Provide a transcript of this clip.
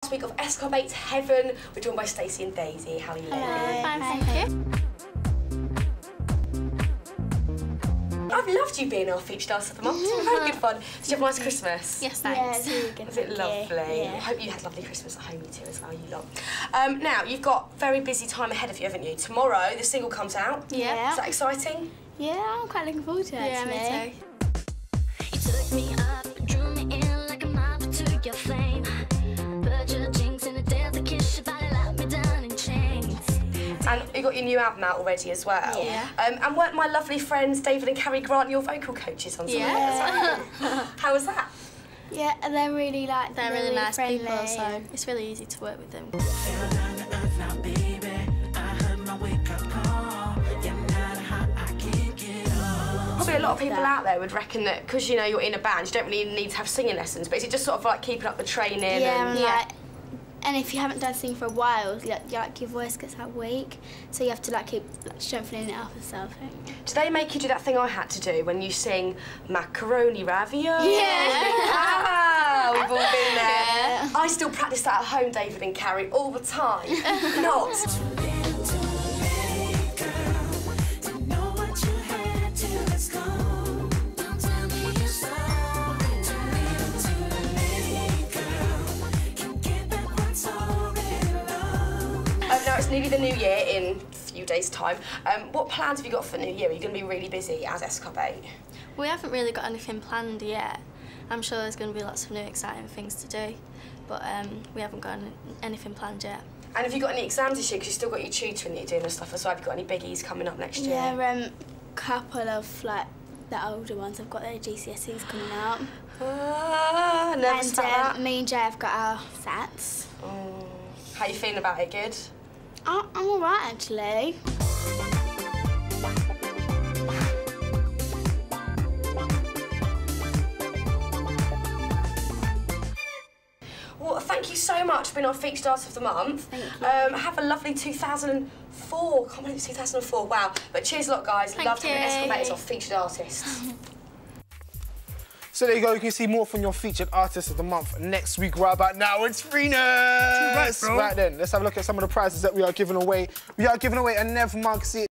Last week of Escobate's Heaven. We're joined by Stacey and Daisy. How are you? Hello. Fine, thank you. I've loved you being our featured artist of the month. It's been very good fun. Did you have a nice Christmas? Yes, thanks. Yeah, really good. Was it lovely? Yeah. I hope you had lovely Christmas at home, you too, as well, you lot. Now, you've got a very busy time ahead of you, haven't you? Tomorrow, the single comes out. Yeah. Is that exciting? Yeah, I'm quite looking forward to it, Yeah, actually. me too. You took me up, drew me in like a moth to your flame. Put your jinx in a deadly kiss, your body locked me down in chains. And you got your new album out already as well. Yeah. And weren't my lovely friends David and Carrie Grant your vocal coaches on some of it as well? How was that? Yeah, and they're really They're really nice friendly. people, so it's really easy to work with them. Probably a lot of people out there would reckon that because you know you're in a band, you don't really need to have singing lessons. But is it just sort of like keeping up the training? Yeah, and... and and if you haven't done singing for a while, your voice gets that weak, so you have to keep strengthening it up and stuff. Do they make you do that thing I had to do when you sing macaroni ravioli? Yeah. Ah, we've all been there. Yeah. I still practice that at home, David and Carrie, all the time. Not. Now it's nearly the new year in a few days' time. What plans have you got for the new year? Are you going to be really busy as Escobate? We haven't really got anything planned yet. I'm sure there's going to be lots of new exciting things to do, but we haven't got anything planned yet. And have you got any exams this year? Because you've still got your tutoring that you're doing and stuff as well. Have you got any biggies coming up next year? Yeah, couple of the older ones. I've got their GCSEs coming out. Nervous about that? Me and Jay have got our SATs. How you feeling about it? Good? I'm all right, actually. Well, thank you so much for being our featured artist of the month. Thank you. Have a lovely 2004. Can't believe it's 2004. Wow. But cheers a lot, guys. Love having Escobate as our featured artist. So there you go, you can see more from your featured artist of the month next week. Right about now, it's Freeness! Right then, let's have a look at some of the prizes that we are giving away. We are giving away a Nev mug. See